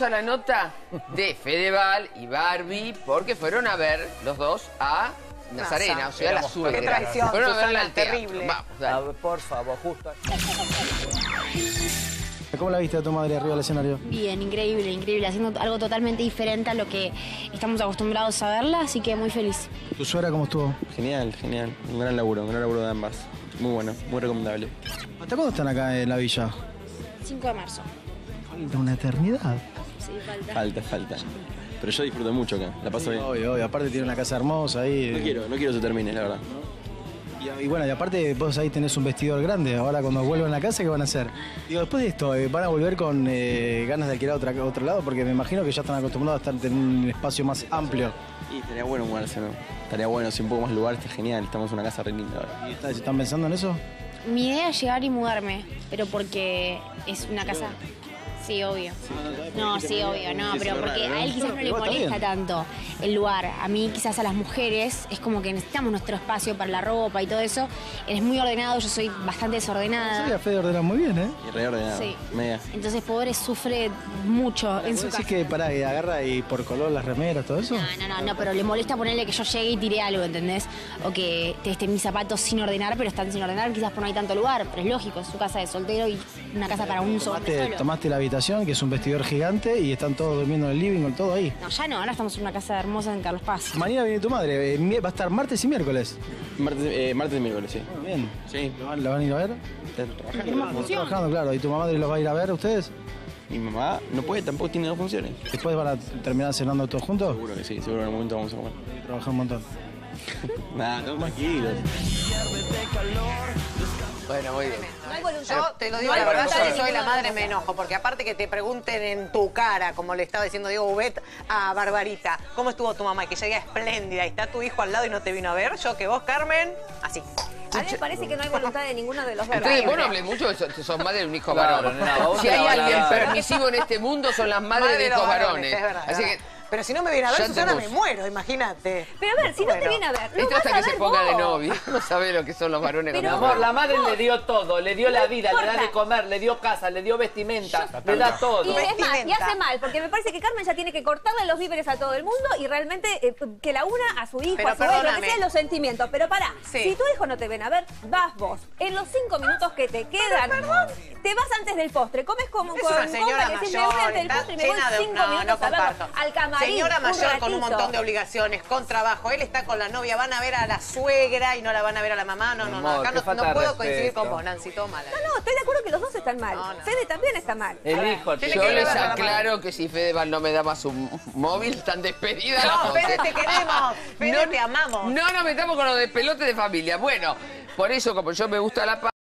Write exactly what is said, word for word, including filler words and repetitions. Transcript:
a la nota de Fedeval y Barbie porque fueron a ver los dos a Nazarena, o sea, a la suegra. Qué traición, fueron a verla Susana, al teatro. terrible. Vamos, dale. Ver, por favor, justo. ¿Cómo la viste a tu madre arriba del escenario? Bien, increíble, increíble, haciendo algo totalmente diferente a lo que estamos acostumbrados a verla, así que muy feliz. ¿Tu suegra cómo estuvo? Genial, genial. Un gran laburo, un gran laburo de ambas. Muy bueno, muy recomendable. ¿Hasta cuándo están acá en la villa? cinco de marzo. Falta una eternidad. Sí, falta. Falta, falta. Pero yo disfruto mucho acá, la paso Sí, bien. obvio, obvio. Aparte tiene una casa hermosa ahí. No quiero, no quiero que se termine, la verdad. Y, y bueno, y aparte vos ahí tenés un vestidor grande. Ahora cuando vuelvan a casa, ¿qué van a hacer? Digo, después de esto, eh, ¿van a volver con eh, ganas de alquilar otra, otro lado? Porque me imagino que ya están acostumbrados a estar en un espacio más amplio. Y estaría bueno mudarse, ¿no? Estaría bueno, si un poco más lugar, está genial. Estamos en una casa re linda ahora. ¿Y está- están pensando en eso? Mi idea es llegar y mudarme, pero porque es una casa... Sí, obvio. No, sí, obvio, no, pero porque a él quizás no le molesta tanto el lugar. A mí quizás a las mujeres es como que necesitamos nuestro espacio para la ropa y todo eso. Él es muy ordenado, yo soy bastante desordenada. Sí, a Fede ordena muy bien, ¿eh? Y reordenado. Sí. Mega. Entonces, pobre sufre mucho en su ¿Vos casa. decís que pará, y agarra y por color las remeras, todo eso? No, no, no, no, pero le molesta ponerle que yo llegue y tire algo, ¿entendés? O que te estén mis zapatos sin ordenar, pero están sin ordenar, quizás porque no hay tanto lugar, pero es lógico, es su casa de soltero y una casa para un solo. Tomaste, tomaste la habitación, que es un vestidor gigante, y están todos durmiendo en el living, con todo ahí. No, ya no, ahora estamos en una casa hermosa en Carlos Paz. Mañana viene tu madre, eh, mi- va a estar martes y miércoles. Martes, eh, martes y miércoles, sí. Bueno, bien. Sí. ¿La van, la van a ir a ver? Está trabajando. Tenemos función. Trabajando, claro. ¿Y tu madre los va a ir a ver ustedes? Mi mamá no puede, tampoco tiene dos funciones. ¿Después van a terminar cenando todos juntos? Seguro que sí, seguro que en algún momento vamos a comer. Trabajar un montón. Nada, estamos tranquilos. Bueno, muy bien. No hay voluntad. Yo te lo digo No hay la verdad, voluntad yo de soy la ninguna madre, me enojo, porque aparte que te pregunten en tu cara, como le estaba diciendo Diego Ubet a Barbarita, ¿cómo estuvo tu mamá? Y que llegué espléndida y está tu hijo al lado y no te vino a ver. Yo que vos, Carmen, así. A mí me parece que no hay voluntad de ninguno de los dos. Ustedes, vos no hablé mucho, de sos, sos madre de un hijo Claro, varón. nena, vos Si te hay la alguien vas a dar. permisivo en este mundo, son las madres Madre de los hijos varones, varones. es verdad, Así es que... verdad. Pero si no me viene a ver, Ya Susana, tenemos- me muero, imagínate. Pero a ver, si no te Bueno. viene a ver, lo Esto vas hasta a que se ver ponga de vos. novia. No sabe lo que son los varones con Pero- la Mi amor, la madre. madre le dio todo, le dio la No vida, le da importa. de comer, le dio casa, le dio vestimenta, le da todo. Y es más, y Vestimenta. hace mal, porque me parece que Carmen ya tiene que cortarle los víveres a todo el mundo y realmente eh, que la una a su hijo, Pero a su hijo, lo que perdóname. sea, los sentimientos. Pero pará, Sí. si tu hijo no te ven a ver, vas vos. En los cinco minutos que te quedan, te vas antes del postre, comes como Es con una señora copa, que decís, me mayor, voy antes del está postre y me voy llena de... cinco No, minutos no a verlo, comparto. al camarín, Señora un mayor con un ratito. montón de obligaciones, con trabajo. Él está con la novia, van a ver a la suegra y no la van a ver a la mamá. No, no, no. Amor, Acá qué no, falta no de puedo coincidir respeto. con vos, Nancy, todo mal. No, no, estoy de acuerdo que los dos están mal. No, no. Fede también está mal. El hijo, tiene Yo que les ver a la aclaro que si Fedeval no me daba su móvil, están despedidas. No, porque- Fede, te queremos. Fede, No, te amamos. No nos metamos con lo de pelote de familia. Bueno, por eso, como yo me gusta la paz.